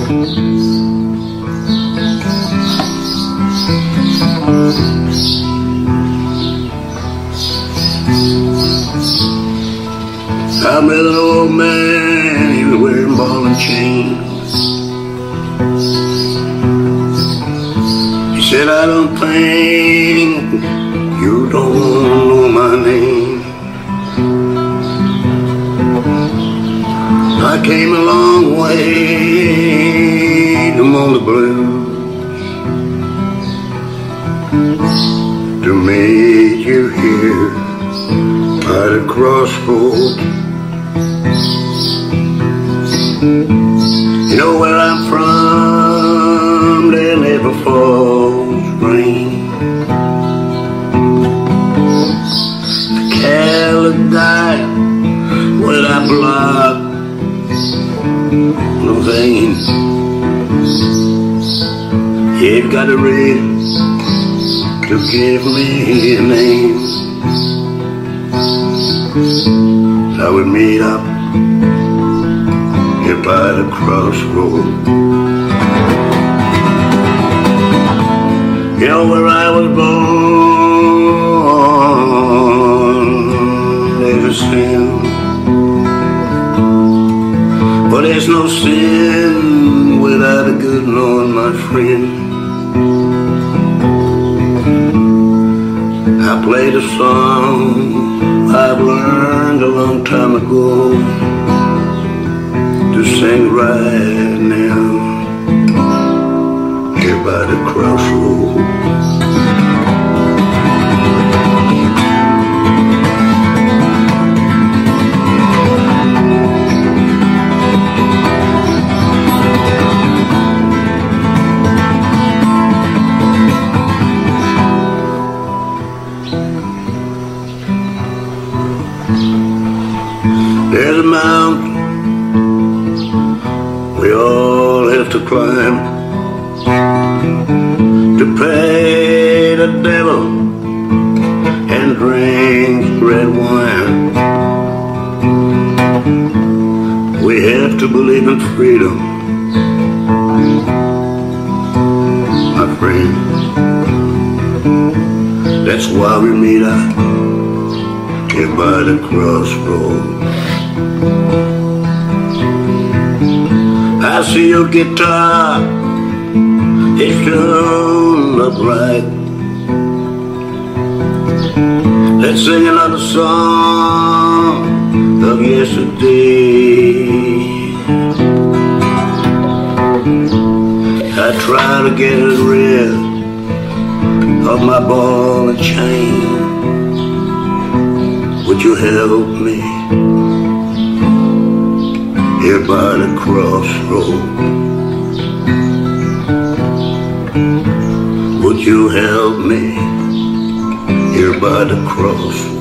I met an old man, he was wearing ball and chain. He said, I don't think you don't know my name. I came a long way to mourn the blues, to meet you here by the crossroads. You know where I'm from, there never falls rain. The cattle died without blood, no vein. You've got a right to give me a name. I would meet up here by the crossroad. You know where I was born, there's a sin, but there's no sin without a good Lord, my friend. I played a song I've learned a long time ago to sing right now here by the crossroads. There's a mountain we all have to climb to pay the devil and drink red wine. We have to believe in freedom, my friend. That's why we meet up here by the crossroads. I see your guitar, it's tuned up right. Let's sing another song of yesterday. I try to get rid of my ball and chain. Would you help me here by the crossroad? Would you help me here by the crossroad?